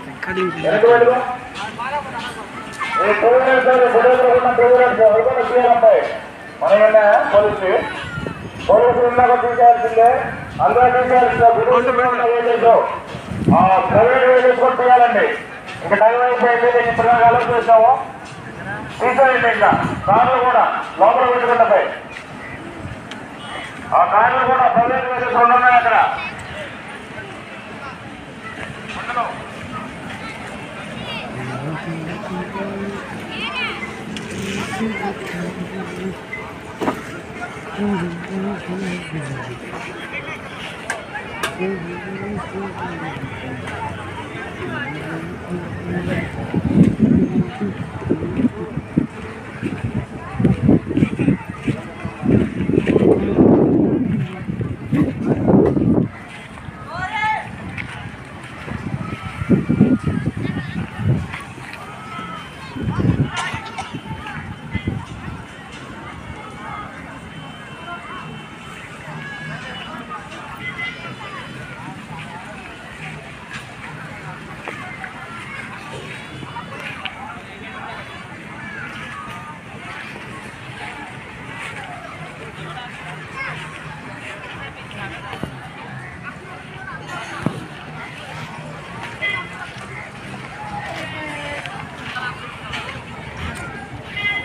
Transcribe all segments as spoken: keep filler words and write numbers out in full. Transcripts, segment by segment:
మనమన్నా police పోలీసులు ఉన్నాక తీసేయాల్సిందే. అందరూ తీసేయాల్సిందే. ప్రైవేట్ వేసేసి కూడా తీయాలండి. ఇంకా టైం అయిపోయింది. నేను ఇప్పుడు అలర్ట్ చేసాము. తీసేయండి. ఇంకా కార్లు కూడా లోపల పెట్టుకుంటాయి. ఆ కార్లు కూడా ప్రైవేట్ వేసేసి ఉన్నాయి అక్కడ.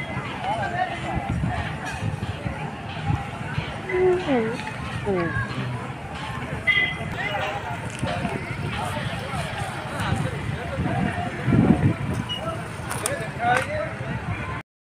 Mm-hmm.